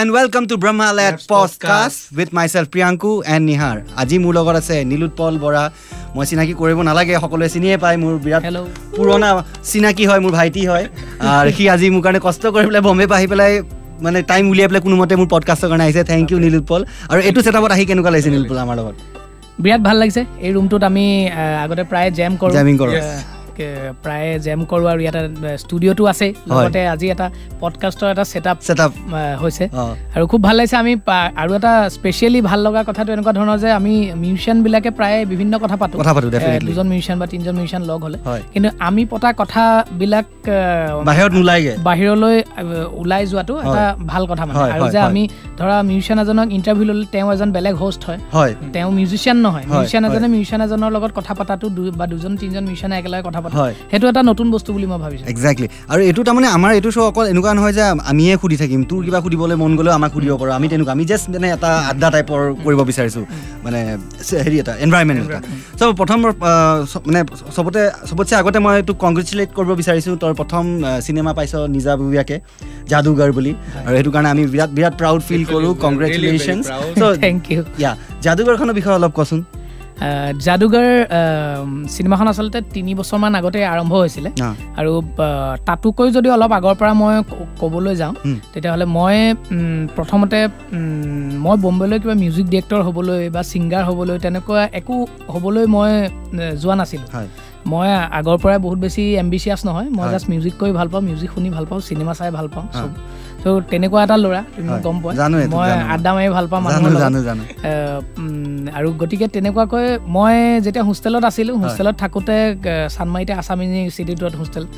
and welcome to BrahmaLabsPodcast with myself Priyanku and Nihar. Aji mur logot ase Nilotpal Bora. Moi sinaki koribo nalage hokole siniye pai mur birat purona sinaki hoy mur bhaiti hoy. Ar hi aji mur karone kosto kori pele Bombay pa ahi pelai মানে time উলিয়াই পেলাই কোনো মতে মোৰ পডকাষ্টৰ কাৰণে আহিছে thank U Nilotpal আৰু এটো সেটআপত আহি কেনেকুৱা লাগিছে নীলোৎপল আমাৰ লগত বিৰাট ভাল লাগিছে এই ৰুমটোত আমি আগতে প্ৰায় জামিং কৰো প্ৰায় জেম কৰো আৰু এটা ষ্টুডিওটো আছে লগতে আজি এটা পডকাষ্টৰ এটা সেটআপ হৈছে আৰু খুব ভাল লাগিছে আমি আৰু এটা স্পেশালি ভাল লগা কথাটো এনেকুৱা ধৰণৰ যে আমি মিউজিয়ান বিলাকে প্ৰায় বিভিন্ন কথা পাতো ডেফিনেটলি দুজন মিউজিয়ান বা তিনজন মিউজিয়ান লগ হলে কিন্তু আমি পতা কথা বিলাক বাহিৰত নুলাইগে বাহিৰলৈ উলাই যোৱাটো এটা ভাল কথা মানে আৰু যে আমি ধৰা মিউজিয়ান এজনক ইন্টাৰভিউ ললে তেওঁ এজন বেলেগ হোষ্ট হয় তেওঁ মিউজিয়ান নহয় মিউজিয়ান এজনৰ লগত কথা পাতাটো বা দুজন তিনজন মিউজিয়ান একেলগে কথা হেতু এটা নতুন বস্তু বুলি মই ভাবিছো এক্স্যাক্টলি আৰু এটো তাৰমানে আমাৰ এটো শো অকল এনেকুৱা নহয় যে আমিয়ে খুদি থাকিম তোৰ কিবা খুদিবলৈ মন গলে আমাক খুদিব পাৰো আমি তেনেকুৱা আমি জাস্ট মানে এটা আড্ডা টাইপৰ কৰিব বিচাৰিছো মানে হেৰি এটা এনভায়ৰনমেন্ট এটা সো প্ৰথম মানে সবতছে আগতে মই তো কংগ্ৰেচুলেট কৰিব বিচাৰিছো তোৰ প্ৰথম সিনেমা পাইছো নিজাবুয়াকে জাদুগৰ বুলি আৰু হেতু কাৰণে আমি বিৰাট প্ৰাউড ফিল কৰো কংগ্ৰেচুলেশনস সো থ্যাংক ইউ ইয়া জাদুগৰখনৰ বিষয়ে অলপ কচোন জাদুগৰ সিনেমাখন আসলতে 3 বছৰমান আগতে আৰম্ভ হৈছিল আৰু তাতুকৈ যদি অলপ আগৰ পৰা মই কবলৈ যাওঁ তেতিয়া হলে মই প্ৰথমতে মই বম্বেলৈ কিবা মিউজিক ডাইৰেক্টৰ হ'বলৈ বা সিঙ্গাৰ হ'বলৈ তেনেকুৱা একো হ'বলৈ মই যোৱা নাছিল মই আগৰ পৰা বহুত বেছি এম্বিশিয়াস নহয় মই জাস্ট মিউজিক কৰি ভাল পাওঁ মিউজিক শুনি ভাল পাওঁ সিনেমা চাই ভাল পাওঁ তো তেনেকুৱা এটা লৰা তুমি গম পোৱা মই আড্ডা মাৰি ভাল পাওঁ মানুহ জানো আৰু গটিকে তেনেকুৱাকৈ মই যেতিয়া হোষ্টেলত আছিলো হোষ্টেলত থাকোতে সানমাইতে আসাম ইউনিভাৰ্চিটিত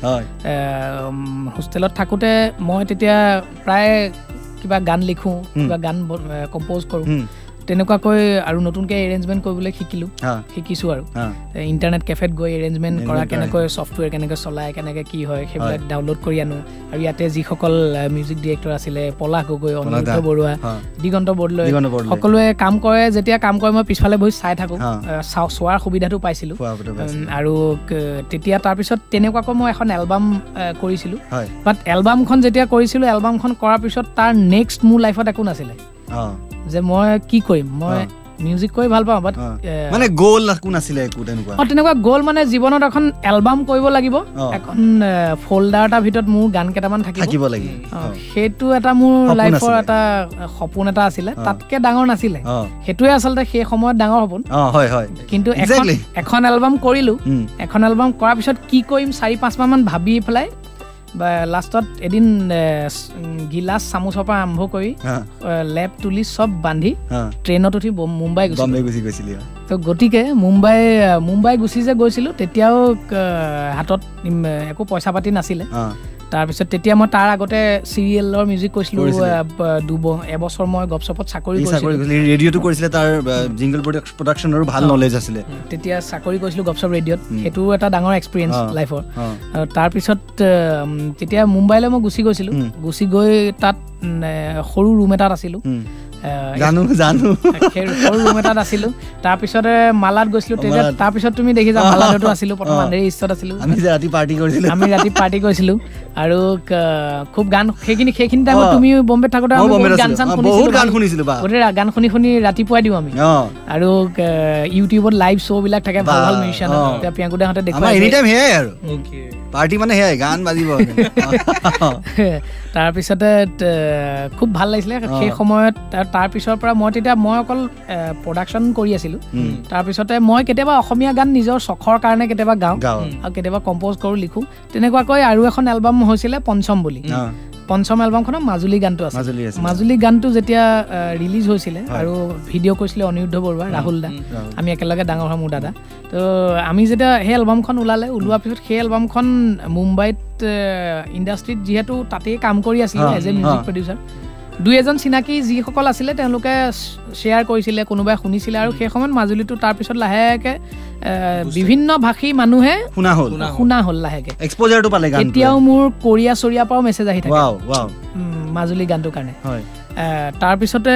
হোষ্টেলত থাকোতে মই তেতিয়া প্ৰায় কিবা গান লিখো কিবা গান কম্পোজ কৰো তেনেকুৱাকৈ আৰু নতুনকৈ এৰেঞ্জমেন্ট কৰিবলৈ শিকিছো আৰু ইন্টাৰনেট কেফেত গৈ এৰেঞ্জমেন্ট কৰা কেনেকৈ সফটওয়্যাৰ কেনেকৈ চলাই কেনেকৈ কি হয় সেইবিলাক ডাউনলোড কৰি আনো আৰু ইয়াতে যিসকল মিউজিক ডাইৰেক্টৰ আছিলে পলাশ গগৈ অনিৰুদ্ধ বৰুৱা দিগন্ত বৰদলৈ সকলোৱে কাম কৰে যেতিয়া কাম কৰে মই পিছফালে বহি চাই থাকো চোৱাৰ সুবিধাটো পাইছিলো আৰু তেতিয়া তাৰপিছত তেনেকুৱাকৈ মই এখন এলবাম কৰিছিলো বাট এলবামখন যেতিয়া কৰিছিলো এলবামখন কৰাৰ পিছত তাৰ নেক্সট মোৰ লাইফত একো নাছিলে যে মই কি কৰিম মই মিউজিক কৰি ভাল পাওঁ বাট মানে গোল কোন আছিল একো তেনেকুৱা গোল মানে জীৱনত এখন এলবাম কৰিব লাগিব এখন ফোল্ডাৰ এটা ভিতৰত মোৰ গান কেইটামান থাকিব লাগিব সেইটো এটা মোৰ লাইফৰ এটা সপোন এটা আছিল তাতকে ডাঙৰ নাছিল হেতুৱে আসলতে সেই সময়ত ডাঙৰ সপোন হয় কিন্তু এখন এলবাম কৰিলো এখন এলবাম কৰাৰ পিছত কি কৰিম 4-5 মাহ মান ভাবি পেলাই বা লাষ্টত এদিন গিলাস চামুচৰ পৰা আৰম্ভ কৰি লেপ তুলি সব বান্ধি ট্ৰেইনত উঠি মুম্বাই গৈছিল তো গটিকে মুম্বাই গুচি যে গৈছিলো তেতিয়াও হাতত একো পইচা পাতি নাছিলে তাৰপিছত তেতিয়া মই তাৰ আগতে সিৰিয়েলৰ মিউজিক কৰিছিলো এবছৰ মই গপছপত চাকৰি কৰিছিলো ৰেডিঅ'টো কৰিছিলে তাৰ জিংগল প্ৰডাকচনৰো ভাল নলেজ আছিলে তেতিয়া চাকৰি কৰিছিলো গপছপ ৰেডিঅ'ত হেতু এটা ডাঙৰ এক্সপেৰিয়েন্স লাইফৰ তাৰপিছত তেতিয়া মুম্বাইলৈ মই গুচি গৈছিলো গুচি গৈ তাত সৰু ৰুম এটাত আছিলো জানো সৰু ৰুম এটাত আছিলো তাৰপিছতে মালাত গৈছিলো তেতিয়া তাৰপিছত তুমি দেখিছা মালাতো আছিলো প্ৰথম আন্ধেৰি ইষ্টত আছিলো আমি ৰাতি পাৰ্টি কৰিছিলো আৰু খুব গান সেইখিনি টাইমত তুমি বম্বে থাকোতে আমি বহুত গান শুনিছিলো গান শুনি ৰাতিপুৱাই দিও আমি আৰু ইউটিউবত লাইভ শ্ব' বিলাক থাকে ভাল মিউজিয়ান এতিয়া প্ৰিয়াংকু দাহঁতে দেখুৱাই এনি টাইম হেয়াই আৰু পাৰ্টি মানে হেয়াই গান বাজিব তাৰপিছতে খুব ভাল লাগিছিলে সেই সময়ত তাৰপিছৰ পৰা মই অকল প্ৰডাকশ্যন কৰি আছিলো তাৰপিছতে মই কেতিয়াবা অসমীয়া গান নিজৰ চখৰ কাৰণে কেতিয়াবা গাওঁ আৰু কেতিয়াবা কম্প'জ কৰোঁ লিখোঁ তেনেকুৱাকৈ আৰু এখন এলবাম হৈছিলে পঞ্চম বুলি পঞ্চম এলবামখনৰ মাজুলী গানটো আছে মাজুলী গানটো যেতিয়া ৰিলিজ হৈছিলে আৰু ভিডিঅ' কৰিছিলে অনিৰুদ্ধ বৰুৱা ৰাহুল দা আমি একেলগে ডাঙৰ হয় মোৰ দাদা তো আমি যেতিয়া সেই এলবামখন ওলোৱাৰ পিছত সেই এলবামখন মুম্বাইত ইণ্ডাষ্ট্ৰীত যিহেতু তাতেই কাম কৰি আছিলে এজ এ মিউজিক প্ৰডিউচাৰ দুই এজন চিনাকি যিসকল আছিলে তেওঁলোকে শ্বেয়াৰ কৰিছিলে কোনোবাই শুনিছিলে আৰু সেই সময়ত মাজুলীটো তাৰপিছত লাহেকৈ বিভিন্ন ভাষী মানুহে শুনা হ'ল লাহেকৈ এক্সপ'জাৰটো পালে গান এতিয়াও মোৰ কোৰিয়া চৰিয়াৰ পৰাও মেছেজ আহি থাকে মাজুলী গানটোৰ কাৰণে তাৰপিছতে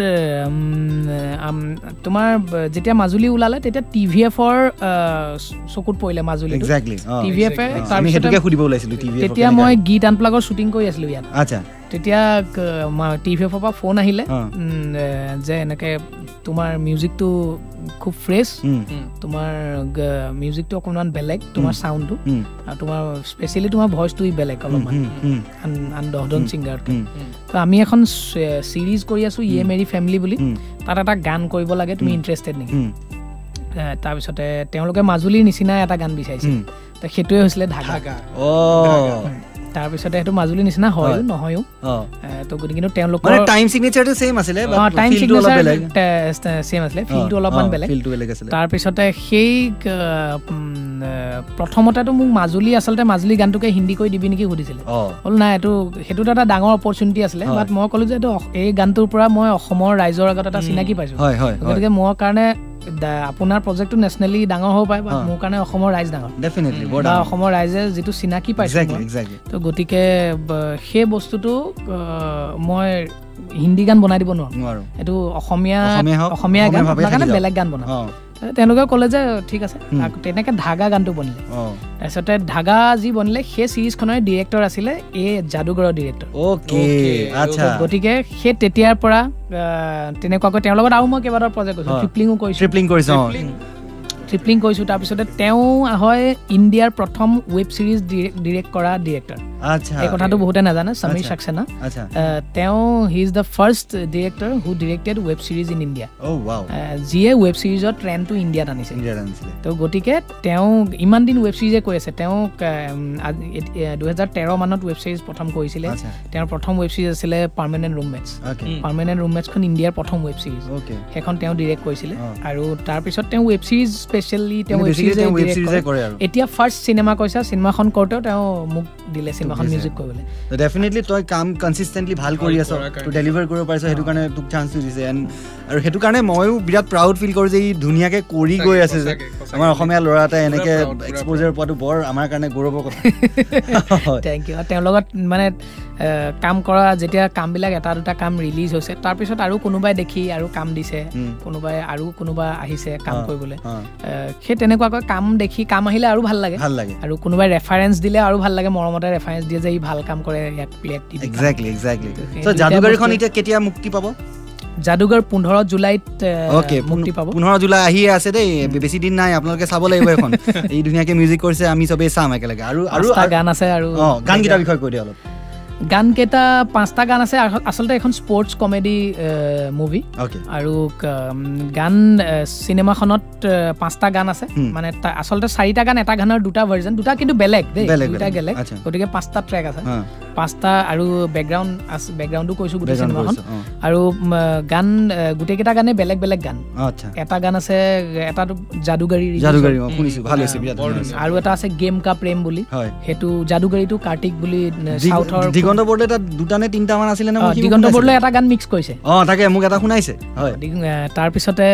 তোমাৰ যেতিয়া মাজুলী ওলালে তেতিয়া TVF-ৰ চকুত পৰিলে মাজুলী TVF-এ তেতিয়া মই গীত আনপ্লাগৰ শ্বুটিং কৰি আছিলোঁ ইয়াত তেতিয়া TVF-ৰ পৰা ফোন আহিলে যে এনেকে তোমাৰ মিউজিকটো খুব ফ্ৰেছ তোমাৰ মিউজিকটো অকণমান বেলেগ তোমাৰ চাউণ্ডটো আৰু তোমাৰ স্পেচিয়েলি তোমাৰ ভইচটো বেলেগ অলপমান আন 10জন ছিংগাৰতকৈ তো আমি এখন চিৰিজ কৰি আছোঁ ইয়ে মেৰি ফেমিলি বুলি তাত এটা গান কৰিব লাগে তুমি ইণ্টাৰেষ্টেড নেকি তাৰপিছতে তেওঁলোকে মাজুলীৰ নিচিনা এটা গান বিচাৰিছে তো সেইটোৱে হৈছিলে ধাগা তাৰপিছতে সেইটো মাজুলীৰ নিচিনা হয় নহয়ও তো কিন্তু তেওঁলোকৰ টাইম সিগনেচাৰটো সেম আছিলে টাইম সিগনেচাৰ সেম আছিলে ফিলটো অলপমান বেলেগ তাৰপিছতে সেই প্ৰথমতেতো মোক মাজুলী আচলতে মাজুলী গানটোকে হিন্দী কৰি দিবি নেকি সুধিছিলে হ'ল নাই সেইটোত এটা ডাঙৰ অপৰচুনিটি আছিলে বাট মই ক'লো যে এই গানটোৰ পৰা মই অসমৰ ৰাইজৰ আগত এটা চিনাকি পাইছোঁ গতিকে মোৰ কাৰণে আপোনাৰ প্ৰজেক্টটো নেশ্যনেলি ডাঙৰ হ'ব পাৰে বা মোৰ কাৰণে অসমৰ ৰাইজ ডাঙৰ বা অসমৰ ৰাইজে যিটো চিনাকি পাইছে তো গতিকে সেই বস্তুটো মই হিন্দী গান বনাই দিব নোৱাৰো এইটো অসমীয়া গান কাৰণে বেলেগ গান বনাওঁ তেওঁলোকে ক'লে যে ঠিক আছে তেনেকৈ ধাগা গানটো বনিলে তাৰপিছতে ধাগা যি বনিলে সেই চিৰিজখনৰ ডিৰেক্টৰ আছিলে যাদুগৰৰ ডিৰেক্টৰ গতিকে সেই তেতিয়াৰ পৰা তেনেকুৱাকৈ তেওঁৰ লগত আৰু মই কেইবাটাও প্ৰজেক্ট কৰিছোঁ ট্ৰিপলিং কৰিছোঁ তাৰপিছতে তেওঁ হয় ইণ্ডিয়াৰ প্ৰথম ৱেব ছিৰিজ ডিৰেক্ট কৰা ডিৰেক্টৰ এই কথাটো বহুতে নাজানে সমীৰ সাক্সেনা তেওঁ he is the first director who directed web series in India যিয়ে ৱেব ছিৰিজৰ ট্ৰেণ্ডটো ইণ্ডিয়াত আনিছে তো গতিকে তেওঁ ইমান দিন ৱেব ছিৰিজে কৈ আছে তেওঁ 2013 মানত ৱেব ছিৰিজ প্ৰথম কৰিছিলে তেওঁৰ প্ৰথম ৱেব ছিৰিজ আছিলে পাৰ্মানেণ্ট ৰুমমেটছখন ইণ্ডিয়াৰ প্ৰথম ৱেব ছিৰিজ সেইখন তেওঁ ডিৰেক্ট কৰিছিলে আৰু তাৰপিছত তেওঁ ৱেব ছিৰিজ স্পেচিয়েলি তেওঁ ৱেব ছিৰিজে কৰে আৰু এতিয়া ফাৰ্ষ্ট চিনেমা কৈছা চিনেমাখন কৰোঁতেও তেওঁ মোক দিলে চিনেমাখন মিউজিক কৰিবলৈ ডেফিনেটলি তই কাম কনচিষ্টেণ্টলি ভাল কৰি আছ তই ডেলিভাৰ কৰিব পাৰিছ সেইটো কাৰণে তোক চান্সটো দিছে আৰু সেইটো কাৰণে ময়ো বিৰাট প্ৰাউড ফিল কৰোঁ যে ই ধুনীয়াকৈ কৰি গৈ আছে যে আমাৰ অসমীয়া ল'ৰা এটাই এনেকৈ এক্সপ'জাৰ পোৱাটো বৰ আমাৰ কাৰণে গৌৰৱৰ কথা থেংক ইউ তেওঁৰ লগত মানে কাম কৰা যেতিয়া কামবিলাক এটা দুটা কাম ৰিলিজ হৈছে তাৰপিছত আৰু কোনোবাই দেখি আৰু কাম দিছে কোনোবা আহিছে কাম কৰিবলৈ সেই তেনেকুৱাকৈ কাম দেখি কাম আহিলে আৰু ভাল লাগে আৰু কোনোবাই ৰেফাৰেঞ্চ দিলে আৰু ভাল লাগে মৰমতে ৰেফাৰেঞ্চ দিয়ে যে ই ভাল কাম কৰে ইয়াক প্লেট দি এক্সেক্টলি সো যাদুগৰখন এতিয়া কেতিয়া মুক্তি পাব যাদুগৰ 15 জুলাইত মুক্তি পাব 15 জুলাই আহি আছে দেই বেছি দিন নাই আপোনালোকে চাব লাগিব এখন এই ধুনীয়াকৈ মিউজিক কৰিছে আমি চবেই চাম একেলগে আৰু গান আছে আৰু গান কেইটাৰ বিষয়ে কৈ দিয়া অলপ গান কেইটা 5টা গান আছে আচলতে এখন স্পৰ্টছ কমেডি মুভি আৰু গান চিনেমাখনত 5টা গান আছে মানে আচলতে 4টা গান এটা গানৰ 2টা ভাৰ্জন 2টা কিন্তু বেলেগ দেই 2টা বেলেগ গতিকে 5টা ট্ৰেক আছে 5টা আৰু বেকগ্ৰাউণ্ডো কৈছোঁ গোটেই চিনেমাখন আৰু গান গোটেইকেইটা গানে বেলেগ বেলেগ গান এটা গান আছে এটাটো যাদুগাৰী শুনিছোঁ ভাল হৈছে আৰু এটা আছে গেম কা প্ৰেম বুলি সেইটো যাদুগাৰীটো কাৰ্তিক বুলি চাউথৰ দিগন্ত বৰদলৈ তাত 2টা নে 3টা মান আছিলে না দিগন্ত বৰদলৈ এটা গান মিক্স কৰিছে তাকে মোক এটা শুনাইছে তাৰপিছতে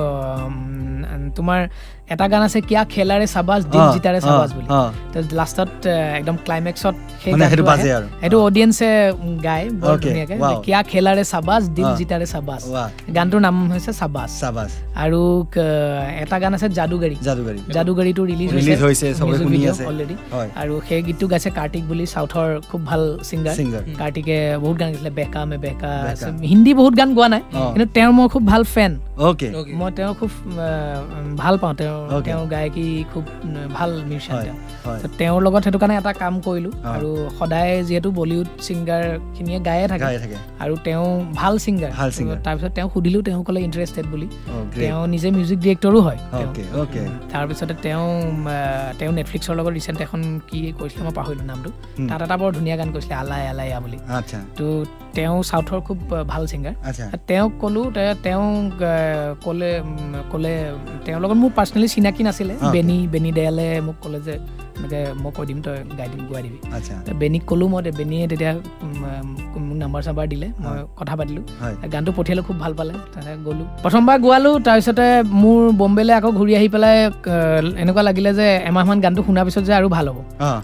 তোমাৰ এটা গান আছে কিয়া খেলাৰে সাবাস দিল জিতাৰে সাবাস বুলি তো লাষ্টত একদম ক্লাইমেক্সত সেই গানটো বাজে আৰু এটো অডিয়েন্সে গায় বৰ ধুনীয়াকৈ কিয়া খেলাৰে সাবাস দিল জিতাৰে সাবাস গানটোৰ নাম হৈছে সাবাস আৰু এটা গান আছে যাদুগাৰীটো ৰিলিজ হৈছে সবে শুনি আছে অলৰেডি আৰু সেই গীতটো গাইছে কাৰ্তিক বুলি চাউথৰ খুব ভাল ছিংগাৰ কাৰ্তিকে বহুত গান গাইছিলে বেকা মে বেকা হিন্দী বহুত গান গোৱা নাই কিন্তু তেওঁৰ মই খুব ভাল ফেন মই তেওঁ খুব ভাল পাওঁ তেওঁৰ গায়কী খুব ভাল মিউজিচিয়ান তেওঁৰ লগত সেইটো কাৰণে এটা কাম কৰিলোঁ আৰু সদায় যিহেতু বলিউড ছিংগাৰখিনিয়ে গায়ে থাকে আৰু তেওঁ ভাল ছিংগাৰ তাৰপিছত তেওঁ সুধিলোঁ তেওঁ ক'লে ইণ্টাৰেষ্টেড বুলি তেওঁ নিজে মিউজিক ডিৰেক্টৰো হয় তাৰপিছতে তেওঁ নেটফ্লিক্সৰ লগত ৰিচেণ্ট এখন কি কৈছিলে মই পাহৰিলোঁ নামটো তাত এটা বৰ ধুনীয়া গান কৈছিলে আলাই আলাইয়া বুলি তো তেওঁ চাউথৰ খুব ভাল ছিংগাৰ তেওঁক ক'লোঁ তেওঁ ক'লে তেওঁৰ লগত মোৰ পাৰ্চনেলি চিনাকি নাছিলে বেনি দয়ালে মোক ক'লে যে এনেকৈ মই কৈ দিম তই গুৱাই দিবি বেনিক ক'লোঁ মই বেনিয়ে তেতিয়া মোক নাম্বাৰ দিলে মই কথা পাতিলোঁ গানটো পঠিয়ালোঁ খুব ভাল পালে তাৰপিছত গ'লোঁ প্ৰথমবাৰ গোৱালোঁ তাৰপিছতে মোৰ বম্বেলৈ আকৌ ঘূৰি আহি পেলাই এনেকুৱা লাগিলে যে এমাহমান গানটো শুনাৰ পিছত যে আৰু ভাল হ'ব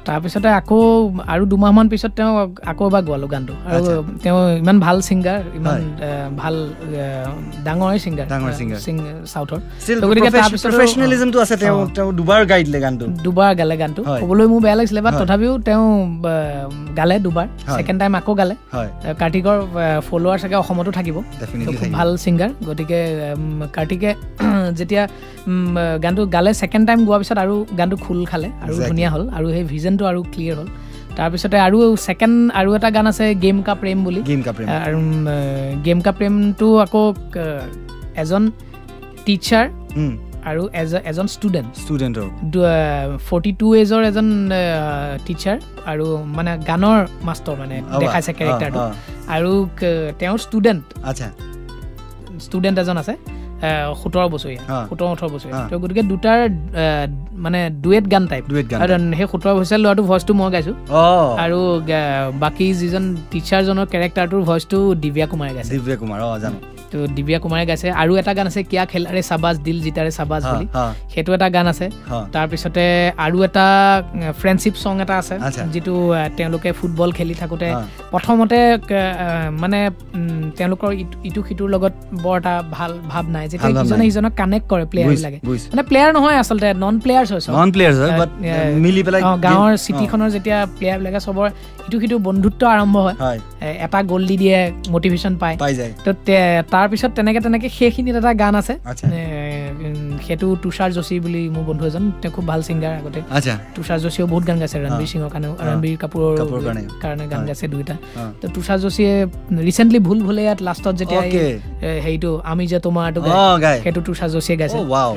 তাৰপিছতে আকৌ আৰু 2 মাহমান পিছত তেওঁ আকৌ এবাৰ গোৱালো গানটো আৰু তেওঁ ইমান ভাল ছিংগাৰ ইমান ভাল ডাঙৰ ছিংগাৰ সাউথৰ গতিকে তাৰপিছত প্ৰফেচনেলিজমটো আছে তেওঁ দুবাৰ গাইলে গানটো ক'বলৈ মোৰ বেয়া লাগিছিলে বাট তথাপিও তেওঁ গালে দুবাৰ ছেকেণ্ড টাইম আকৌ গালে কাৰ্তিকৰ ফলোৱাৰ চাগে অসমতো থাকিব খুব ভাল ছিংগাৰ গতিকে কাৰ্তিকে যেতিয়া গানটো গালে ছেকেণ্ড টাইম গোৱাৰ পিছত আৰু গানটো খোল খালে আৰু ধুনীয়া হ'ল আৰু সেই ভিজনটো আৰু ক্লিয়াৰ হ'ল তাৰপিছতে আৰু ছেকেণ্ড আৰু এটা গান আছে গেম কা প্ৰেম বুলি আৰু গেম কা প্ৰেমটো আকৌ এজন টিচাৰ আৰু এজন ষ্টুডেণ্টৰ 42 এজৰ এজন টিচাৰ আৰু মানে গানৰ মাষ্টৰ মানে দেখাইছে কেৰেক্টাৰটো আৰু তেওঁৰ ষ্টুডেণ্ট এজন আছে 17 বছৰীয়া 17-18 বছৰীয়া তো গতিকে দুটাৰ মানে ডুৱেট গান টাইপ আৰু সেই 17 বছৰীয়া ল'ৰাটোৰ ভইচটো মই গাইছোঁ আৰু বাকী যিজন টিচাৰজনৰ কেৰেক্টাৰটোৰ ভইচটো দিব্যা কুমাৰে গাইছে জানো তো দিব্যা কুমাৰে গাইছে আৰু এটা গান আছে কিয়া খেলাৰে সাবাজ দিল জিতাৰে সাবাজ বুলি সেইটো এটা গান আছে তাৰপিছতে আৰু এটা ফ্ৰেণ্ডশ্বিপ ছং এটা আছে যিটো তেওঁলোকে ফুটবল খেলি থাকোঁতে প্ৰথমতে মানে তেওঁলোকৰ ইটো সিটোৰ লগত বৰ এটা ভাল ভাৱ নাই যেতিয়া ইজনে সিজনক কানেক্ট কৰে প্লেয়াৰবিলাকে মানে প্লেয়াৰ নহয় আচলতে নন প্লেয়াৰ্ছ হয় গাঁৱৰ চিটিখনৰ যেতিয়া প্লেয়াৰবিলাকে চবৰ ইটো সিটো বন্ধুত্ব আৰম্ভ হয় এটা গ'ল দি দিয়ে মটিভেশ্যন পায় তো তাৰপিছত তেনেকে সেইখিনিত এটা গান আছে সেইটো তুষাৰ যোশী বুলি মোৰ বন্ধু এজন তেওঁ খুব ভাল ছিংগাৰ আগতে তুষাৰ যোশীয়েও বহুত গান গাইছে ৰণবীৰ সিঙৰ কাৰণে ৰণবীৰ কাপুৰৰ কাৰণে গান গাইছে দুইটা তো তুষাৰ যোশীয়ে ৰিচেণ্টলি ভুল ভুলে ইয়াত লাষ্টত যেতিয়া হেৰিটো আমি যে তোমাৰটো সেইটো তুষাৰ যোশীয়ে গাইছে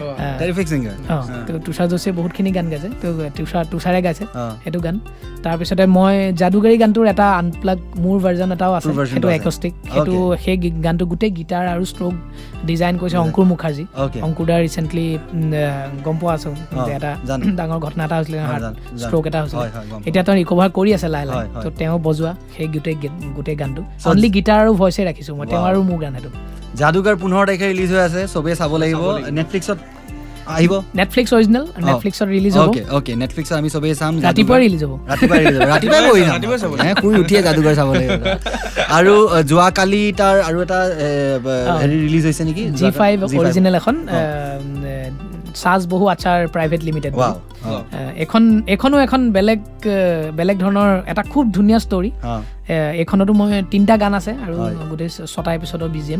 তুষাৰ যোশীয়ে বহুতখিনি গান গাইছে তো তুষাৰে গাইছে সেইটো গান তাৰপিছতে মই যাদুগাৰী গানটোৰ এটা আনপ্লাগ মোৰ ভাৰ্জন এটাও আছে সেইটো একষ্টিক সেইটো সেই গানটো গোটেই গিটাৰ আৰু ষ্ট্ৰোক ডিজাইন কৰিছে অংকুৰ মুখাৰ্জী অংকুৰদাৰ ৰিচেণ্টলি গম পোৱা আছো এটা ডাঙৰ ঘটনা এটা হৈছিলে ষ্ট্ৰোক এটা হৈছিলে এতিয়া তেওঁ ৰিকভাৰ কৰি আছে লাহে লাহে তো তেওঁ বজোৱা সেই গোটেই গানটো অনলি গিটাৰ আৰু ভইচে ৰাখিছোঁ মই তেওঁ আৰু মোৰ গান সেইটো যাদুগাৰ 15 তাৰিখে ৰিলিজ হৈ আছে চবেই চাব লাগিব নেটফ্লিক্সত আহিব নেটফ্লিক্স অৰিজিনেল নেটফ্লিক্সত ৰিলিজ হ'ব ওকে নেটফ্লিক্সত আমি সবেই চাম ৰাতিপুৱা ৰিলিজ হ'ব ৰাতিপুৱা চাব শুই উঠিয়ে যাদুগাৰ চাব লাগিব আৰু যোৱাকালি তাৰ আৰু এটা হেৰি ৰিলিজ হৈছে নেকি G5 অৰিজিনেল এখন সাজ বহু আচাৰ প্ৰাইভেট লিমিটেড এখনো এখন বেলেগ ধৰণৰ এটা খুব ধুনীয়া ষ্টৰী এইখনতো মই 3টা গান আছে আৰু গোটেই 6টা এপিছডৰ BGM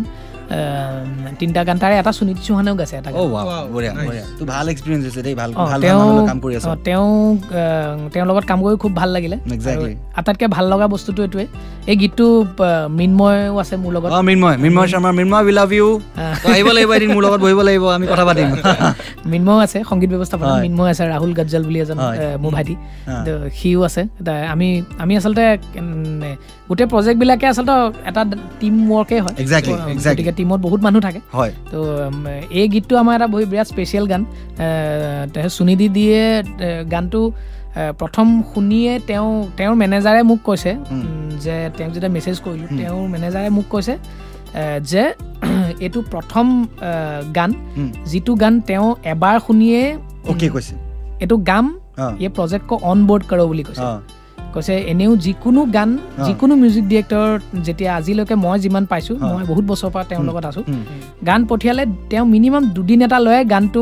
3টা গান তাৰে এটা সুনীতি চৌহানেও গাইছে এটা ভাল এক্সপিৰিয়েঞ্চ হৈছে দেই ভাল কাম কৰি আছে তেওঁৰ লগত কাম কৰি খুব ভাল লাগিলে আটাইতকৈ ভাল লগা বস্তুটো এইটোৱে এই গীতটো মৃন্ময়ো আছে মোৰ লগত Mrinmoy Sharma we love you আহিব লাগিব এদিন মোৰ লগত বহিব লাগিব আমি কথা পাতিম মৃন্ময় আছে সংগীত ব্যৱস্থাপনা মৃন্ময় আছে ৰাহুল গজ্জল বুলি এজন মোৰ ভাইটি সিও আছে আমি আচলতে গোটেই প্ৰজেক্টবিলাকে আচলতে এটা টিম ৱৰ্কে হয় গতিকে টিমত বহুত মানুহ থাকে তো এই গীতটো আমাৰ এটা বিৰাট স্পেচিয়েল গান সুনিধি দিয়ে গানটো প্ৰথম শুনিয়ে তেওঁৰ মেনেজাৰে মোক কৈছে যে তেওঁক যেতিয়া মেছেজ কৰিলোঁ তেওঁৰ মেনেজাৰে মোক কৈছে যে এইটো প্ৰথম গান যিটো গান তেওঁ এবাৰ শুনিয়ে কৈছে এইটো গাম এই প্ৰজেক্টক অন বৰ্ড কৰ বুলি কৈছে এনেও যিকোনো গান যিকোনো মিউজিক ডিৰেক্টৰ যেতিয়া আজিলৈকে মই যিমান পাইছোঁ মই বহুত বছৰৰ পৰা তেওঁৰ লগত আছোঁ গান পঠিয়ালে তেওঁ মিনিমাম 2 দিন এটা লয় গানটো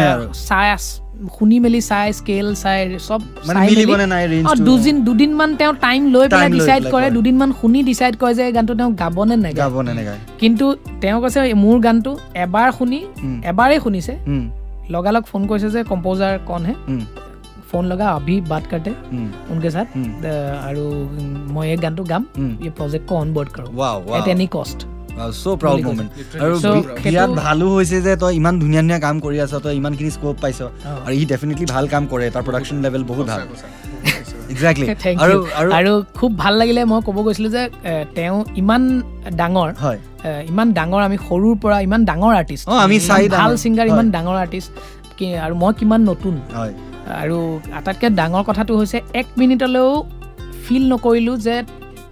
শুনি মেলি চাই স্কেল চাই চব দুদিনমান তেওঁ টাইম লৈ পেলাই ডিচাইড কৰে 2 দিনমান শুনি ডিচাইড কৰে যে গানটো তেওঁ গাবনে নাগায় কিন্তু তেওঁ কৈছে মোৰ গানটো এবাৰেই শুনিছে লগালগ ফোন কৰিছে যে কম্প'জাৰ কন হে फोन लगा अभी बात करते उनके साथ আৰু মই এই গানটো গাম এই প্ৰজেক্ট কো অন বৰ্ড কৰো at any cost so proud moment আৰু বিৰাট ভালো হৈছে যে তই ইমান ধুনীয়া কাম কৰি আছ তই ইমানখিনি স্কোপ পাইছ আৰু ই ডেফিনেটলি ভাল কাম কৰে তাৰ প্ৰডাকচন লেভেল বহুত ভাল এক্স্যাক্টলি আৰু খুব ভাল লাগিলে মই ক'ব গৈছিলোঁ যে তেওঁ ইমান ডাঙৰ আমি সৰুৰ পৰা ইমান ডাঙৰ আৰ্টিষ্ট আমি চাই ভাল ছিংগাৰ ইমান ডাঙৰ আৰ্টিষ্ট আৰু মই কিমান নতুন আৰু আটাইতকৈ ডাঙৰ কথাটো হৈছে 1 মিনিটলৈও ফিল নকৰিলোঁ যে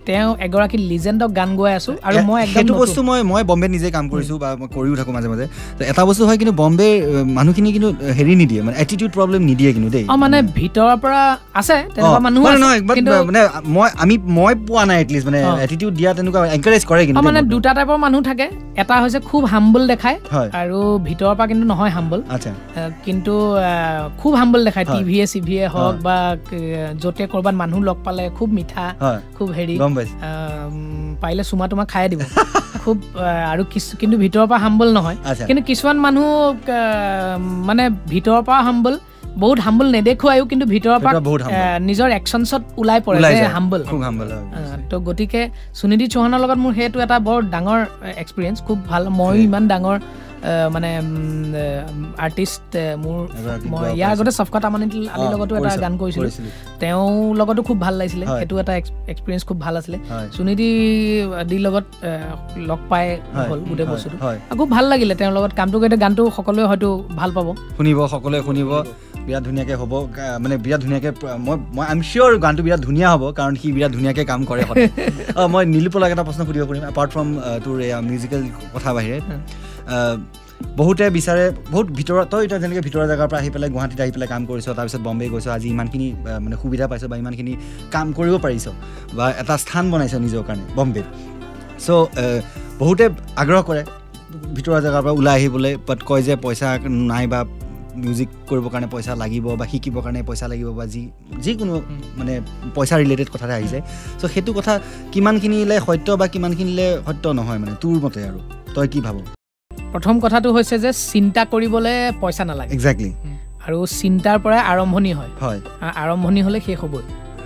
তেওঁ এগৰাকী লিজেণ্ডক গান গাই আছো আৰু মই একদম সেইটো বস্তু মই বম্বে নিজে কাম কৰিছো বা মই কৰিও থাকো মাজে মাজে তো এটা বস্তু হয় কিন্তু বম্বে মানুহখিনি কিন্তু হেৰি নিদিয়ে মানে এটিটিউড প্ৰবলেম নিদিয়ে কিন্তু দেই মানে ভিতৰৰ পৰা আছে তেনেকুৱা মানুহ কিন্তু মানে মই পোৱা নাই এটলিষ্ট মানে এটিটিউড দিয়া তেনেকুৱা এনকাৰেজ কৰে কিন্তু মানে দুটা টাইপৰ মানুহ থাকে এটা হৈছে খুব হাম্বল দেখায় আৰু ভিতৰৰ পৰা কিন্তু নহয় হাম্বল আচ্ছা কিন্তু খুব হাম্বল দেখায় টিভিয়ে চিভিয়ে হওক বা য'তে কৰবাত মানুহ লগ পালে খুব মিঠা খুব হেৰি পাৰিলে চুমা তোমাক খাই দিব খুব আৰু কিন্তু ভিতৰৰ পৰা হাম্বল নহয় কিন্তু কিছুমান মানুহ মানে ভিতৰৰ পৰা হাম্বল বহুত হাম্বল নেদেখুৱায়ো কিন্তু ভিতৰৰ পৰা নিজৰ একচনছত ওলাই পৰে যে হাম্বল তো গতিকে সুনিধি চৌহানৰ লগত মোৰ সেইটো এটা বৰ ডাঙৰ এক্সপিৰিয়েঞ্চ খুব ভাল মই ইমান ডাঙৰ মানে আৰ্টিষ্ট মই ইয়াৰ আগতে সফকাত আমানিল আলিৰ লগতো এটা গান কৰিছিলোঁ তেওঁৰ লগতো খুব ভাল লাগিছিলে সেইটো এটা এক্সপিৰিয়েঞ্চ খুব ভাল আছিলে সুনিধি আদিৰ লগত লগ পাই হ'ল গোটেই বস্তুটো খুব ভাল লাগিলে তেওঁৰ লগত কামটো কৰিলে গানটো সকলোৱে হয়তো ভাল পাব সকলোৱে শুনিব বিৰাট ধুনীয়াকৈ হ'ব মানে বিৰাট ধুনীয়াকৈ মই আই এম চিয়'ৰ গানটো বিৰাট ধুনীয়া হ'ব কাৰণ সি বিৰাট ধুনীয়াকৈ কাম কৰে মই নীলোৎপলক এটা প্ৰশ্ন সুধিব পাৰিম এপাৰ্ট ফ্ৰম তোৰ মিউজিকেল কথা বাহিৰে বহুতে বিচাৰে বহুত ভিতৰত তই এতিয়া যেনেকৈ ভিতৰৰ জেগাৰ পৰা আহি পেলাই গুৱাহাটীত আহি পেলাই কাম কৰিছ তাৰপিছত বম্বে গৈছ আজি ইমানখিনি মানে সুবিধা পাইছ বা ইমানখিনি কাম কৰিব পাৰিছ বা এটা স্থান বনাইছ নিজৰ কাৰণে বম্বেত চ' বহুতে আগ্ৰহ কৰে ভিতৰৰ জেগাৰ পৰা ওলাই আহিবলৈ বাট কয় যে পইচা নাই বা মিউজিক কৰিবৰ কাৰণে পইচা লাগিব বা শিকিবৰ কাৰণে পইচা লাগিব বা যিকোনো মানে পইচা ৰিলেটেড কথাতে আহিছে চ' সেইটো কথা কিমানখিনিলে সত্য বা কিমানখিনিলে সত্য নহয় মানে তোৰ মতে আৰু তই কি ভাব প্ৰথম কথাটো হৈছে যে চিন্তা কৰিবলৈ পইচা নালাগে এক্সেক্টলি আৰু চিন্তাৰ পৰা আৰম্ভণি হয় আৰম্ভণি হ'লে শেষ হ'বই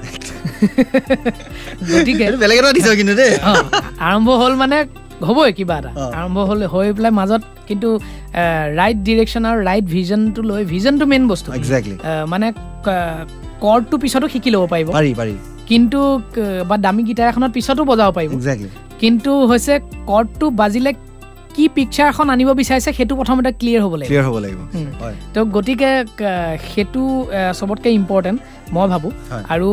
গতিকে বেলেগ এটা দিছ কিন্তু দেই আৰম্ভ হ'ল মানে হ'বই কিবা এটা আৰম্ভ হ'লে হৈ পেলাই মাজত কিন্তু ৰাইট ডিৰেকশ্যন আৰু ৰাইট ভিজনটো লৈ ভিজনটো মেইন বস্তু মানে কৰ্ডটো পিছতো শিকি ল'ব পাৰিব কিন্তু বা দামী গীটাৰ এখনত পিছতো বজাব পাৰিব কিন্তু হৈছে কৰ্ডটো বাজিলে কি পিকচাৰ এখন আনিব বিচাৰিছে সেইটো প্ৰথমতে ক্লিয়াৰ হ'ব লাগিব তো গতিকে সেইটো চবতকৈ ইম্পৰ্টেণ্ট মই ভাবোঁ আৰু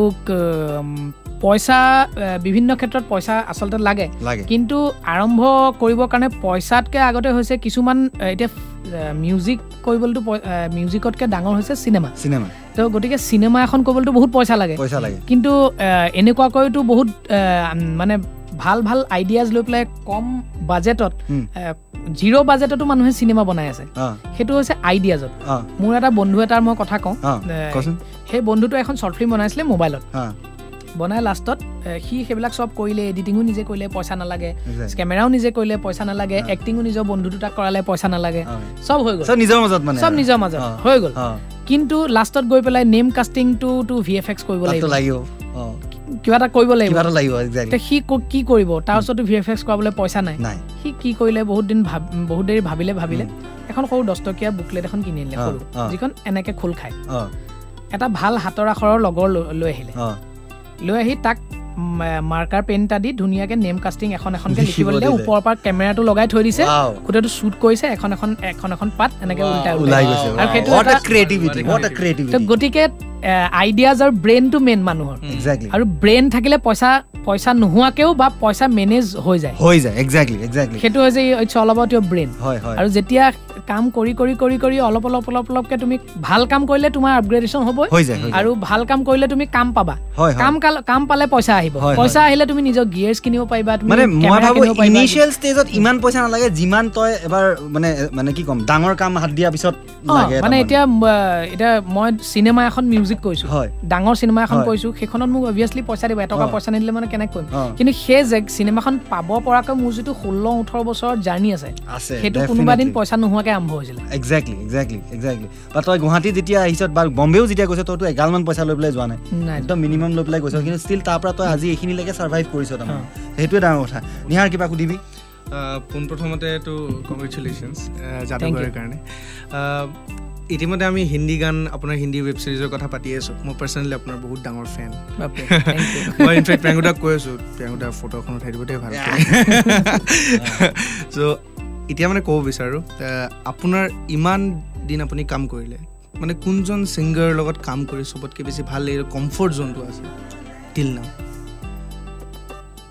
পইচা বিভিন্ন ক্ষেত্ৰত পইচা আচলতে লাগে কিন্তু আৰম্ভ কৰিবৰ কাৰণে পইচাতকৈ আগতে হৈছে কিছুমান এতিয়া মিউজিক কৰিবলৈতো মিউজিকতকৈ ডাঙৰ হৈছে চিনেমা তো গতিকে চিনেমা এখন কৰিবলৈতো বহুত পইচা লাগে কিন্তু এনেকুৱাকৈতো বহুত মানে ভাল ভাল আইডিয়াজ লৈ পেলাই কম বাজেটত জিৰ' বাজেটতো মানুহে চিনেমা বনাই আছে সেইটো হৈছে আইডিয়াজত মোৰ এটা বন্ধু এটাৰ মই কথা কওঁ সেই বন্ধুটো এখন শ্বৰ্ট ফিল্ম বনাইছিলে মোবাইলত বনাই লাষ্টত সি সেইবিলাক চব কৰিলে এডিটিঙো নিজে কৰিলে পইচা নালাগে কেমেৰাও নিজে কৰিলে পইচা নালাগে এক্টিঙো নিজৰ বন্ধু দুটাক কৰালে পইচা নালাগে চব হৈ গ'ল চব নিজৰ মাজত হৈ গ'ল কিন্তু লাষ্টত গৈ পেলাই নেম কাষ্টিংটো টু VFX কৰিব লাগিব কিবা এটা কৰিব লাগিব সি কি কৰিব তাৰ ওচৰতো VFX কৰাবলৈ পইচা নাই সি কি কৰিলে বহুত দেৰি ভাবিলে এখন সৰু 10 টকীয়া বুকলেট এখন কিনি আনিলে সৰু যিখন এনেকে খোল খায় এটা ভাল হাতৰ আখৰৰ লগৰ লৈ আহিলে লৈ আহি তাক মাৰ্কাৰ পেন এটা দি ধুনীয়াকে নেম কাষ্টিং এখনকে লিখিবলৈ দিয়ে ওপৰৰ পৰা কেমেৰাটো লগাই থৈ দিছে গোটেইটো শ্বুট কৰিছে এখন পাত এনেকে উল্টাই গৈছে আৰু সেইটো এটা ক্ৰিয়েটিভিটি গতিকে আইডিয়াজ আৰু ব্ৰেইনটো মেইন মানুহৰ আৰু ব্ৰেইন থাকিলে পইচা নোহোৱাকেও বা পইচা মেনেজ হৈ যায় এক্সেক্টলি সেইটো হৈছে it's all about your brain আৰু যেতিয়া কাম কৰি অলপকে তুমি ভাল কাম কৰিলে তোমাৰ আপগ্ৰেডেশ্যন হ'বই আৰু ভাল কাম কৰিলে তুমি কাম পাবা কাম পালে পইচা আহিব পইচা আহিলে তুমি নিজৰ গিয়াৰ্ছ কিনিব পাৰিবা মানে মই ভাবো ইনিশিয়েল ষ্টেজত ইমান পইচা নালাগে যিমান তই এবাৰ মানে কি কম ডাঙৰ কাম হাত দিয়া পিছত লাগে মানে এতিয়া মই চিনেমা এখন মিউজিক কৰিছো ডাঙৰ চিনেমা এখন কৰিছো সেইখনত মোক অবভিয়াছলি পইচা দিব এটকা পইচা নিদিলে মানে কেনেকৈ কৰিম কিন্তু সেই যে চিনেমাখন পাব পৰাকৈ মোৰ যিটো 16-18 বছৰৰ জাৰ্নি আছে সেইটো কোনোবা দিন পইচা নোহোৱাকৈ আৰম্ভ হৈছিলে এক্সেক্টলি বা তই গুৱাহাটী যেতিয়া আহিছ বা বম্বেও যেতিয়া গৈছ তইতো এগালমান পইচা লৈ পেলাই যোৱা নাই একদম মিনিমাম লৈ পেলাই গৈছ কিন্তু ষ্টিল তাৰ পৰা তই আজি এইখিনিলৈকে ছাৰ্ভাইভ কৰিছ তাৰমানে সেইটোৱে ডাঙৰ কথা নিহাৰ কিবা সুধিবি পোনপ্ৰথমতেতো কংগ্ৰেচুলেশ্যনছ যাদৱৰ কাৰণে ইতিমধ্যে আমি হিন্দী গান আপোনাৰ হিন্দী ৱেব ছিৰিজৰ কথা পাতি আছোঁ মই পাৰ্চনেলি আপোনাৰ বহুত ডাঙৰ ফেন মই ইনফেক্ট প্ৰিয়ংকুদাক কৈ আছোঁ প্ৰিয়ংকুদা ফটো এখন উঠাই দিব দেই ভালকৈ চ' এতিয়া মানে ক'ব বিচাৰোঁ আপোনাৰ ইমান দিন আপুনি কাম কৰিলে মানে কোনজন ছিংগাৰৰ লগত কাম কৰি চবতকৈ বেছি ভাল লাগিলে কমফৰ্ট জোনটো আছে টিল নাও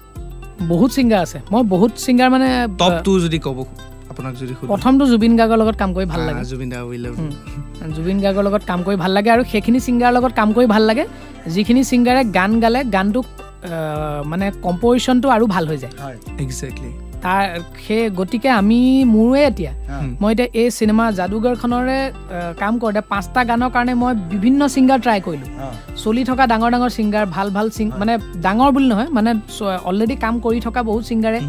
বহুত সিঙ্গাৰ আছে মই বহুত সিঙ্গাৰ মানে টপ 2 যদি কব আপোনাক যদি প্ৰথমটো জুবিন গাৰ্গৰ লগত কাম কৰি ভাল লাগে জুবিন দা উই লাভ জুবিন গাৰ্গৰ লগত কাম কৰি ভাল লাগে আৰু সেইখিনি সিঙ্গাৰ লগত কাম কৰি ভাল লাগে যিখিনি সিঙ্গাৰে গান গালে গানটো মানে কম্পোজিশনটো আৰু ভাল হৈ যায় এক্স্যাক্টলি তাৰ সেই গতিকে আমি মোৰে এতিয়া মই এতিয়া এই চিনেমা যাদুগৰখনৰে কাম কৰোঁতে 5টা গানৰ কাৰণে মই বিভিন্ন সিঙ্গাৰ ট্ৰাই কৰিলো চলি থকা ডাঙৰ ডাঙৰ সিঙ্গাৰ ভাল ভাল মানে ডাঙৰ বুলি নহয় মানে অলৰেডি কাম কৰি থকা বহুত সিঙ্গাৰে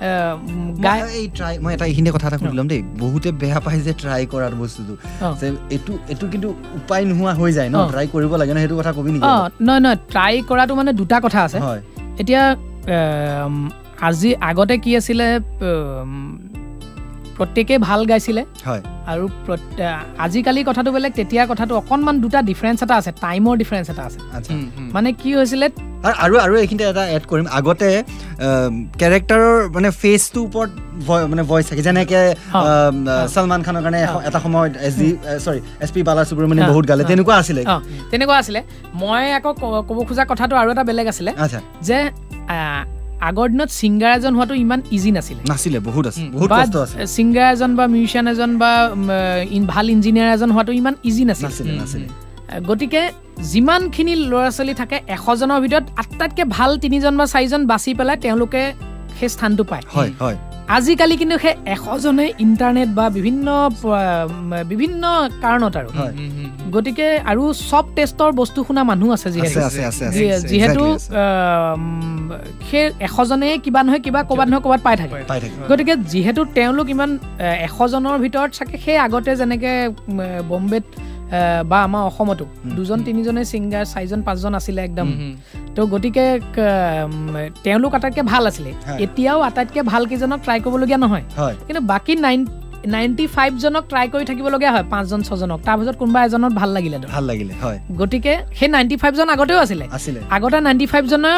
মই এটা এইখিনি কথা এটা সুধিলাম দেই বহুতে বেয়া পায় যে ট্ৰাই কৰাৰ বস্তুটো যে এইটো কিন্তু উপায় নোহোৱা হৈ যায় ন ট্ৰাই কৰিব লাগে ন সেইটো কথা কবি নেকি নহয় ট্ৰাই কৰাটো মানে দুটা কথা আছে এতিয়া আজি আগতে কি আছিলে প্ৰত্যেকে ভাল গাইছিলে আৰু আজিকালি কথাটো বেলেগ তেতিয়া কথাটো অকনমান দুটা ডিফাৰেন্স এটা আছে টাইমৰ ডিফাৰেন্স এটা আছে মানে কি হৈছিলে আৰু এইখিনিতে এটা এড কৰিম আগতে ক্যাৰেক্টাৰৰ মানে ফেচটো ওপৰত মানে ভয়েস থাকে যেনেকে সলমান খানৰ কাৰণে এটা সময়ত এছপি বালাসুব্ৰমণ্যম বহুত গালে তেনেকুৱা আছিলে মই আকৌ ক'ব খোজা কথাটো আৰু এটা বেলেগ আছিলে যে আগৰ দিনত সিঙ্গাৰ এজন হোৱাটো ইমান ইজি নাছিলে বহুত কষ্ট আছে সিঙ্গাৰ এজন বা মিউজিচিয়ান এজন বা ভাল ইঞ্জিনিয়াৰ এজন হোৱাটো ইমান ইজি নাছিলে গতিকে যিমানখিনি ল'ৰা ছোৱালী থাকে 100 জনৰ ভিতৰত আটাইতকৈ ভাল 3 জন বা 4 জন বাছি পেলাই তেওঁলোকে সেই স্থানটো পায় আজিকালি কিন্তু সেই 100 জনে ইণ্টাৰনেট বা বিভিন্ন কাৰণত আৰু গতিকে আৰু সব টেষ্টৰ বস্তু শুনা মানুহ আছে যিহেতু সেই 100 জনে কিবা নহয় কিবা ক'বাত পাই থাকে গতিকে যিহেতু তেওঁলোক ইমান 100 জনৰ ভিতৰত চাগে সেই আগতে যেনেকে বম্বেত বা আমাৰ অসমতো 2 জন 3 জনে সিঙ্গাৰ 4 জন 5 জন আছিলে একদম তো গতিকে তেওঁলোক আটাইতকৈ ভাল আছিলে এতিয়াও আটাইতকৈ ভাল কেইজনক ট্ৰাই কৰিবলগীয়া নহয় কিন্তু বাকি 95 জনক ট্ৰাই কৰি থাকিবলগীয়া হয় 5 জন 6 জনক তাৰ ভিতৰত কোনোবা এজনত ভাল লাগিলে হয় গতিকে সেই 95 জন আগতেও আছিলে আগতে 95 জনৰ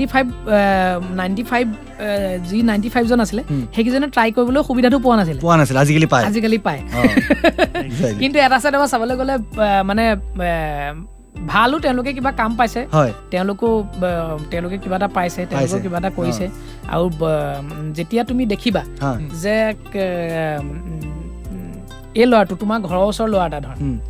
95 যি 95 জন আছিলে সেইকেইজনে ট্ৰাই কৰিবলৈ সুবিধাটো পোৱা নাছিল আজিকালি পায় কিন্তু এটা চাইডে চাবলৈ গ'লে মানে ভালো তেওঁলোকে কিবা কাম পাইছে তেওঁলোকে কিবা এটা পাইছে তেওঁলোকে কিবা এটা কৰিছে আৰু যেতিয়া তুমি দেখিবা যে এই ল'ৰাটো তোমাৰ ঘৰৰ ওচৰৰ ল'ৰা এটা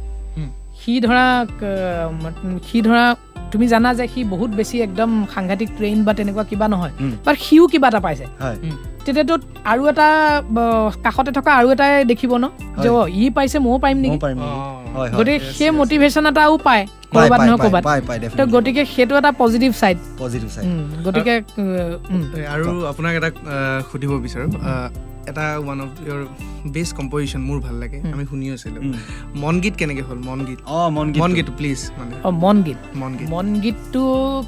সি ধৰা তুমি জানা যে সি বহুত বেছি একদম সাংঘাতিক ট্ৰেইন বা তেনেকুৱা কিবা নহয় বাট সিও কিবা এটা পাইছে তেতিয়াতো আৰু এটা কাষতে থকা আৰু এটাই দেখিব ন যে ই পাইছে ময়ো পাৰিম নেকি গতিকে সেই মটিভেশ্যন এটাও পায় ক'ৰবাত নহয় ক'ৰবাত তো গতিকে সেইটো এটা পজিটিভ চাইড গতিকে আৰু আপোনাক এটা সুধিব বিচাৰোঁ এটা one of your best composition মোৰ ভাল লাগে আমি শুনি আছিলোঁ মন গীত কেনেকৈ হ'ল মন গীত প্লিজ মানে মন গীতটো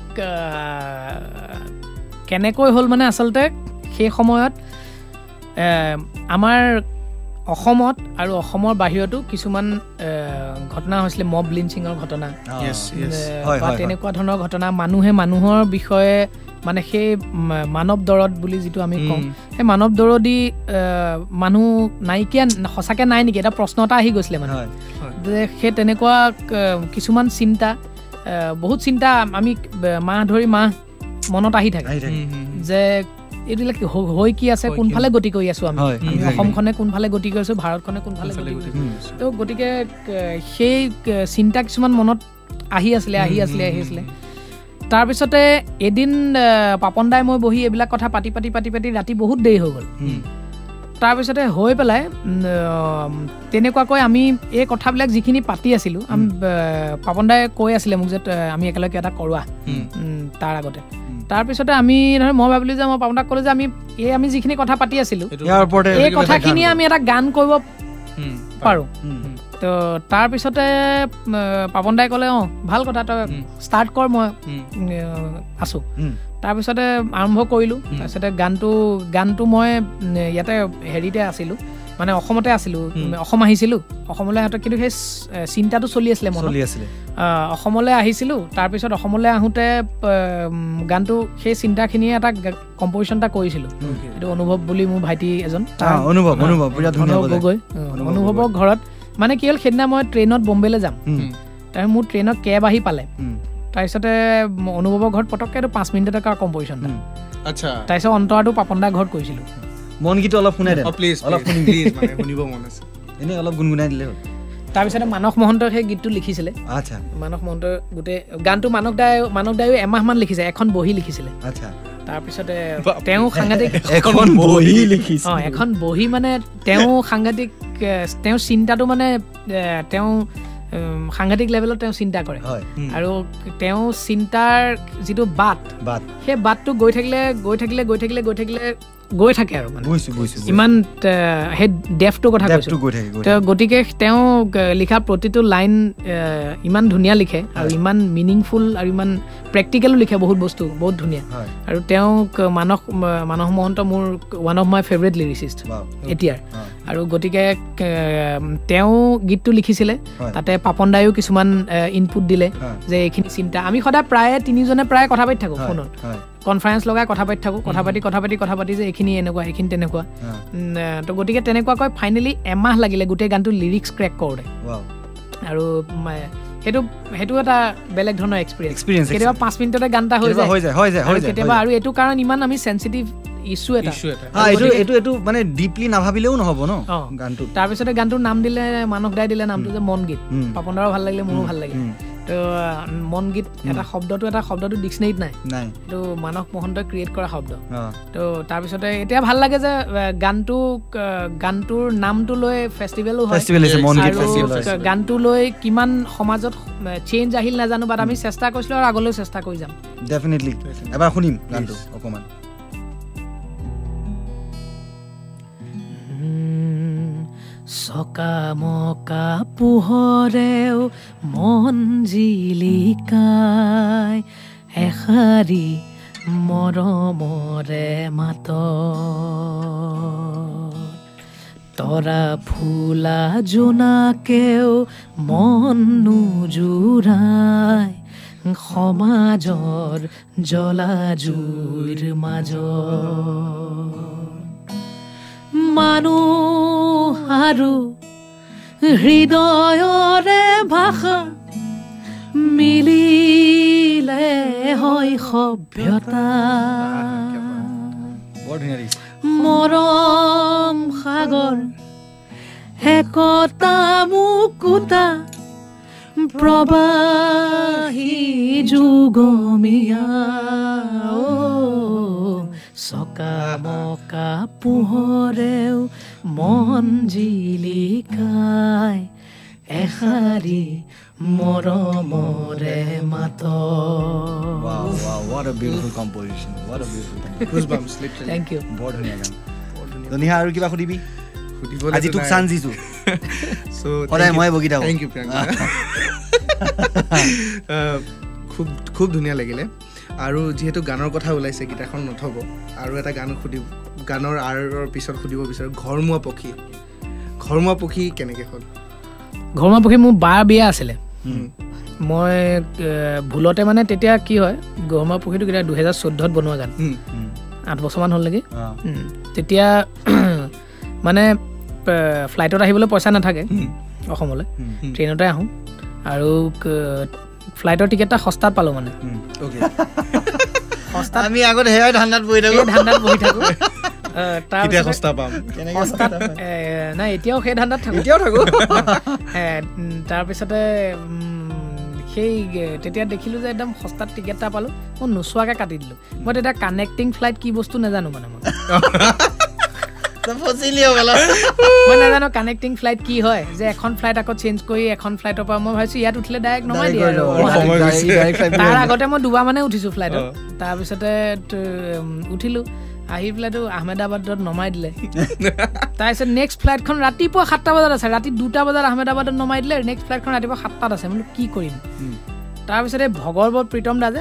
কেনেকৈ হ'ল মানে আচলতে সেই সময়ত আমাৰ অসমত আৰু অসমৰ বাহিৰতো কিছুমান ঘটনা হৈছিলে মব লিঞ্চিঙৰ ঘটনা বা তেনেকুৱা ধৰণৰ ঘটনা মানুহে মানুহৰ বিষয়ে মানে সেই মানৱ দৰদ বুলি যিটো আমি কওঁ সেই মানৱ দৰদি মানুহ নাইকিয়া সঁচাকৈ নাই নেকি এটা প্ৰশ্ন এটা আহি গৈছিলে মানে যে সেই তেনেকুৱা কিছুমান চিন্তা বহুত চিন্তা আমি মাহ ধৰি মনত আহি থাকে যে এইবিলাক হৈ কি আছে কোনফালে গতি কৰি আছো আমি অসমখনে কোনফালে গতি কৰি আছো ভাৰতখনে কোনফালে গতি কৰি আছো তো গতিকে সেই চিন্তা কিছুমান মনত আহি আছিলে তাৰপিছতে এদিন পাপন দাই মই বহি এইবিলাক কথা পাতি ৰাতি বহুত দেৰি হৈ গ'ল তাৰপিছতে হৈ পেলাই তেনেকুৱাকৈ আমি এই কথাবিলাক যিখিনি পাতি আছিলোঁ পাপন দাই কৈ আছিলে মোক যে আমি একেলগে এটা কৰোৱা তাৰ আগতে তাৰপিছতে আমি মই ভাবিলোঁ যে মই পাপন দাক ক'লোঁ যে আমি যিখিনি কথা পাতি আছিলোঁ এই কথাখিনি আমি এটা গান কৰিব পাৰোঁ তো তাৰপিছতে পাপন দাই ক'লে ভাল কথা তই ষ্টাৰ্ট কৰ মই আছোঁ তাৰপিছতে আৰম্ভ কৰিলোঁ তাৰপিছতে গানটো মই ইয়াতে হেৰিতে আছিলোঁ মানে অসমতে আছিলোঁ অসম আহিছিলোঁ অসমলৈ আহোঁতে কিন্তু সেই চিন্তাটো চলি আছিলে মনত অসমলৈ আহিছিলোঁ তাৰপিছত অসমলৈ আহোঁতে গানটো সেই চিন্তাখিনিয়ে এটা কম্পজিশ্যন এটা কৰিছিলোঁ এইটো অনুভৱ বুলি মোৰ ভাইটি এজন গগৈ অনুভৱৰ ঘৰত মানে কি হ'ল সেইদিনা মই ট্ৰেইনত বম্বেলৈ যাম তাৰ মোৰ ট্ৰেইনত কেব আহি পালে তাৰপিছতে অনুভৱৰ ঘৰত পটককৈ 5 মিনিটত এটা কম্পজিশ্যন আচ্ছা তাৰপিছত অন্তৰাটো পাপনদাৰ ঘৰত কৰিছিলোঁ মন গীত অলপ শুনাই দেন প্লিজ অলপ প্লিজ মানে শুনিব মন আছে এনেই অলপ গুণগুণাই দিলে হ'ল তাৰপিছতে মানস মহন্তই সেই গীতটো লিখিছিলে আচ্ছা মানস মহন্তই গোটেই গানটো মানস দায়ো এমাহমান লিখিছে এখন বহি লিখিছিলে আচ্ছা তাৰপিছতে তেওঁ সাংঘাতিক এখন বহি লিখিছে এখন বহি মানে তেওঁ সাংঘাতিক তেওঁ চিন্তাটো মানে তেওঁ সাংঘাতিক লেভেলত তেওঁ চিন্তা কৰে আৰু তেওঁ চিন্তাৰ যিটো বাট সেই বাটটো গৈ থাকিলে গৈ থাকে আৰু মানে ইমান সেই ডেফটোৰ কথা কৈছোঁ গতিকে তেওঁ লিখা প্ৰতিটো লাইন ইমান ধুনীয়া লিখে আৰু ইমান মিনিংফুল আৰু ইমান প্ৰেক্টিকেলো লিখে বহুত বস্তু বহুত ধুনীয়া আৰু তেওঁক মানস মহন্ত মোৰ one of my favourite lyricist এতিয়াৰ আৰু গতিকে তেওঁ গীতটো লিখিছিলে তাতে পাপন দায়ো কিছুমান ইনপুট দিলে যে এইখিনি চিন্তা আমি সদায় প্ৰায় তিনিজনে প্ৰায় কথা পাতি থাকোঁ ফোনত কনফাৰেন্স লগাই কথা পাতি থাকোঁ কথা পাতি যে এইখিনি এনেকুৱা এইখিনি তেনেকুৱা তো গতিকে তেনেকুৱাকৈ ফাইনেলি এমাহ লাগিলে গোটেই গানটো লিৰিক্স ক্ৰেক কৰোঁতে আৰু সেইটো এটা বেলেগ ধৰণৰ এক্সপিৰিয়েঞ্চ কেতিয়াবা 5 মিনিটতে গান এটা হৈ যায় কেতিয়াবা আৰু এইটো কাৰণ ইমান আমি চেনচিটিভ ইছ্যু এটা এইটো মানে ডিপলি নাভাবিলেও নহ'ব ন গানটো তাৰপিছতে গানটোৰ নাম দিলে মানস দাই দিলে নামটো যে মন গীত পাপনদাৰো ভাল লাগিলে মোৰো ভাল লাগিলে তো মন গীত এটা শব্দটো ডিক্সনেৰীত নাই এইটো মানস মহন্তই ক্ৰিয়েট কৰা শব্দ তো তাৰপিছতে এতিয়া ভাল লাগে যে গানটোৰ নামটো লৈ ফেষ্টিভেলো হয় গানটো লৈ কিমান সমাজত চেঞ্জ আহিল নাজানো বাট আমি চেষ্টা কৰিছিলোঁ আৰু আগলৈও চেষ্টা কৰি যাম ডেফিনেটলি এবাৰ শুনিম গানটো অকণমান চকামকা পোহৰেও মন জিলিকাই এষাৰি মৰমৰে মাত তৰা ফুলা জোনাকেও মন নুজুৰাই সমাজৰ জ্বলা জুইৰ মাজত মানুহ আৰু হৃদয়ৰে ভাষা মিলিলে হয় সভ্যতা মৰম সাগৰ একতা মুকুতা প্ৰবাহী যুগমীয়া চকামকা পোহৰেও মন জিলিকাই এষাৰি মৰমৰে মাত What a beautiful composition. What a beautiful thing. Goosebumps literally. Thank you. বৰ ধুনীয়া গান ধুনীয়া আৰু কিবা সুধিবি আজি তোক চান্স দিছোঁ so সদায় মই বগি থাকোঁ thank you Priyanka খুব ধুনীয়া লাগিলে আৰু যেহেতু গানৰ কথা ওলাইছে গীটাৰখন নথব আৰু এটা গানৰ আৰৰ পিছত সুধিব বিচাৰোঁ ঘৰমুৱা পক্ষী কেনেকৈ হ'ল ঘৰমুৱা পক্ষী মোৰ বাৰ বিয়া আছিলে মই ভুলতে মানে তেতিয়া কি হয় ঘৰমুৱা পক্ষীটো কেতিয়া 2014ত বনোৱা গান 8 বছৰমান হ'ল নেকি তেতিয়া মানে ফ্লাইটত আহিবলৈ পইচা নাথাকে অসমলৈ ট্ৰেইনতে আহোঁ আৰু ফ্লাইটৰ টিকেটটা সস্তাত পালোঁ মানে আমি আগত সেয়াই ধান্দাত বহি থাকোঁ নাই এতিয়াও সেই ধান্দাত থাকোঁ তাৰপিছতে সেই তেতিয়া দেখিলোঁ যে একদম সস্তাত টিকেট এটা পালোঁ মই নোচোৱাকৈ কাটি দিলোঁ মই তেতিয়া কানেক্টিং ফ্লাইট কি বস্তু নাজানো মানে মই নাজানো কানেক্টিং ফ্লাইট কি হয় যে এখন ফ্লাইট আকৌ চেঞ্জ কৰি এখন ফ্লাইটৰ পৰা মই ভাবিছোঁ ইয়াত উঠিলে ডাইৰেক্ট নমাই দিয়ে আৰু তাৰ আগতে মই দুবাৰ মানে উঠিছোঁ ফ্লাইটত তাৰপিছতে উঠিলোঁ আহি পেলাইতো আহমেদাবাদত নমাই দিলে তাৰপিছত নেক্সট ফ্লাইটখন ৰাতিপুৱা 7টা বজাত আছে ৰাতি 2টা বজাত আহমেদাবাদত নমাই দিলে নেক্সট ফ্লাইটখন ৰাতিপুৱা 7টাত আছে বোলো কি কৰিম তাৰপিছতে ভগৱত প্ৰীতম দা যে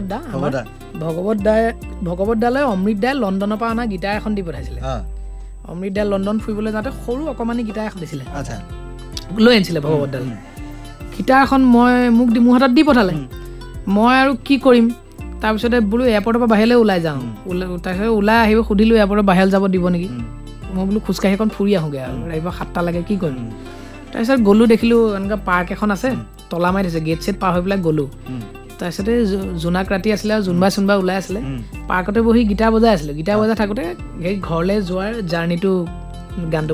ভগৱত দালৈ অমৃত দাই লণ্ডনৰ পৰা অনা গীটাৰ এখন দি পঠাইছিলে অমৃত দাই লণ্ডন ফুৰিবলৈ যাওঁতে সৰু অকণমানি গীটাৰ এখন দিছিলে লৈ আনিছিলে ভগৱত দালে গীটাৰ এখন মোৰ হাতত দি পঠালে মই আৰু কি কৰিম তাৰপিছতে বোলো এয়াৰপৰ্টৰ পৰা বাহিৰলৈ ওলাই যাওঁ তাৰপিছত ওলাই আহিব সুধিলোঁ এয়াৰপৰ্টৰ বাহিৰত যাব দিব নেকি মই বোলো খোজকাঢ়ি এখন ফুৰি আহোঁগৈ আৰু ৰাতিপুৱা 7টা লাগে কি কৰিম তাৰপিছত গ'লোঁ দেখিলোঁ এনেকুৱা পাৰ্ক এখন আছে তলা মাৰি দিছে গেট চেট পাৰ হৈ পেলাই গ'লোঁ তাৰপিছতে জোনাক ৰাতি আছিলে আৰু জোনবাই ওলাই আছিলে পাৰ্কতে বহি গিটাৰ বজাই আছিলোঁ গিটাৰ বজাই থাকোঁতে সেই ঘৰলৈ যোৱাৰ জাৰ্ণিটো গানটো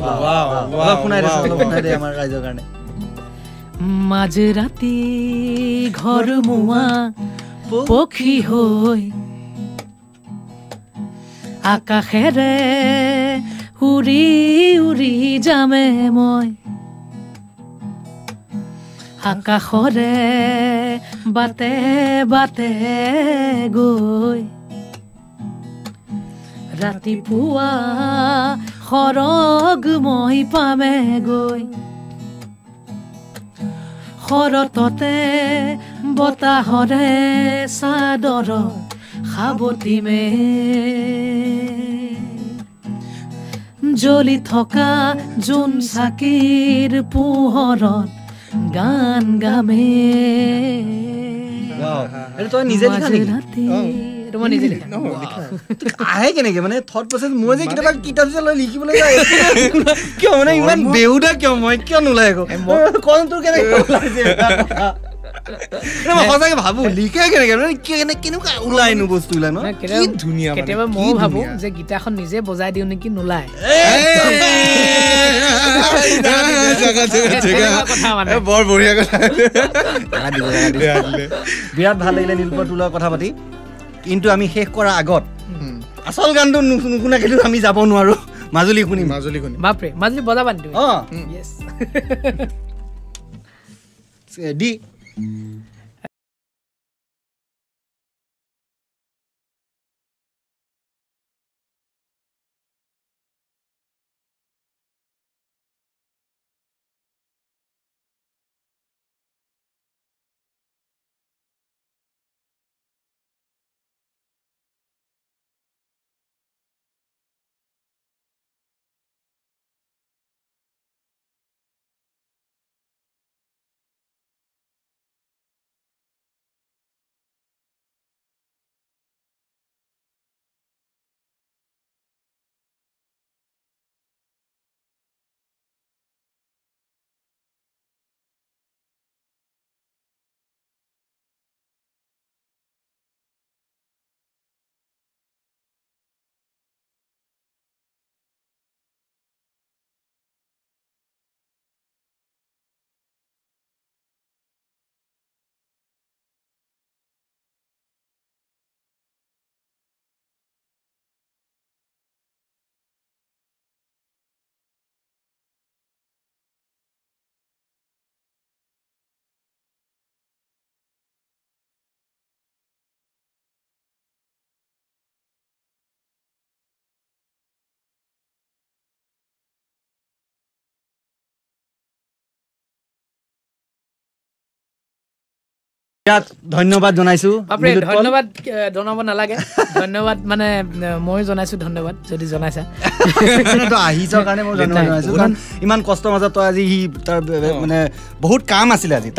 আমাৰ ৰাইজৰ কাৰণে মাজ ৰাতি ঘৰ মুৱা পক্ষী হৈ আকাশেৰে উৰি উৰি যামে মই আকাশৰে বাটে বাটে গৈ ৰাতিপুৱা সৰগ মই পামে গৈ শৰততে বতাহৰে চাদৰ সাৱটিমে জ্বলি থকা জোন চাকিৰ পোহৰত গান গামে তই নিজে আহে কেনেকে মানে থট প্ৰচেছ মই যে কেতিয়াবা কিতাপ লৈ লিখিবলৈ যায় কিয় মানে ইমান বেহুদা কিয় মই কিয় নোলাই আকৌ কম তোৰ কেনেকে ওলাইছে মই সঁচাকে ভাবো লিখে কেনেকে মানে কেনেকুৱা ওলাইনো বস্তু ওলাই ন ধুনীয়া কেতিয়াবা মই ভাবো যে গীটাৰখন নিজে বজাই দিওঁ নেকি নোলায় বৰ বঢ়িয়া কথা বিৰাট ভাল লাগিলে নীলপৰ তোৰ লগত কথা পাতি কিন্তু আমি শেষ কৰাৰ আগত আচল গানটো নুশুনাকেতো আমি যাব নোৱাৰো মাজুলী শুনিম বাপৰে মাজুলী বজাবা নি তুমি দি ধন্যবাদ জনাইছো ধন্যবাদ জনাব নালাগে ধন্যবাদ মানে মই জনাইছো ধন্যবাদ যদি জনাইছা আহিছৰ কাৰণে মই ধন্যবাদ জনাইছো কাৰণ ইমান কষ্টৰ মাজত তই আজি তাৰ মানে বহুত কাম আছিলে আজি